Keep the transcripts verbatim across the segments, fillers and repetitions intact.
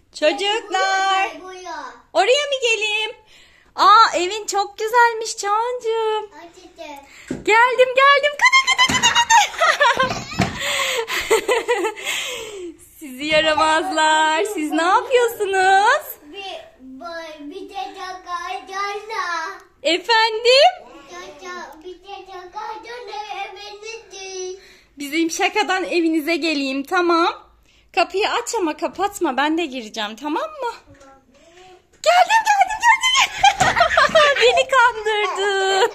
Çocuklar. Oraya mı geleyim? Aa, evin çok güzelmiş Çağancığım. Geldim geldim. Kıdı kıdı kıdı kıdı. Sizi yaramazlar. Siz ne yapıyorsunuz? Bir, bir de çakarcana. Efendim? Bir de çakarcana eviniz. Bizim şakadan evinize geleyim, tamam. Kapıyı aç ama kapatma, ben de gireceğim, tamam mı? Geldim geldim geldim. Beni kandırdın.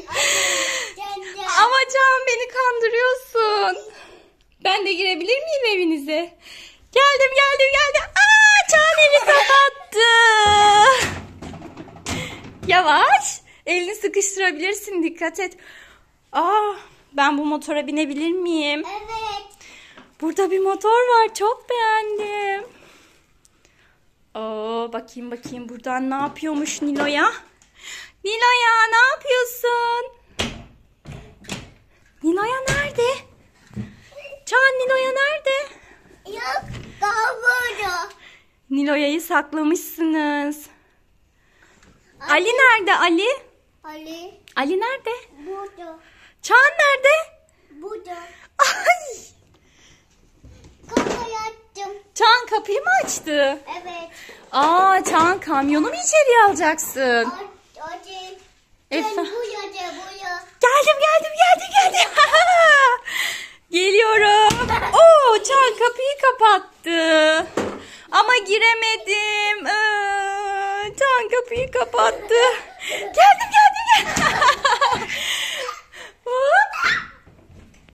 Ama Can, beni kandırıyorsun. Ben de girebilir miyim evinize? Geldim geldim geldim. Aa, Can evi kapattı. Yavaş. Elini sıkıştırabilirsin, dikkat et. Aa, ben bu motora binebilir miyim? Evet. Burada bir motor var, çok beğendim. Oo, bakayım bakayım buradan ne yapıyormuş Nilo'ya? Nilo'ya ne yapıyorsun? Nilo'ya nerede? Can, Nilo'ya nerede? Yok, kalmadı. Nilo'ya'yı saklamışsınız. Ali, Ali nerede Ali? Ali. Ali nerede? Burada. Can nerede? Burada. Ay! Kapıyı açtım. Can kapıyı mı açtı? Evet. Aa, Can, kamyonu mu içeriye alacaksın? Hadi. Efe. Ben buraya de buraya. Geldim geldim geldim geldim. Geliyorum. Oo, Can kapıyı kapattı. Ama giremedim. Ee, Can kapıyı kapattı. Geldim geldim geldim.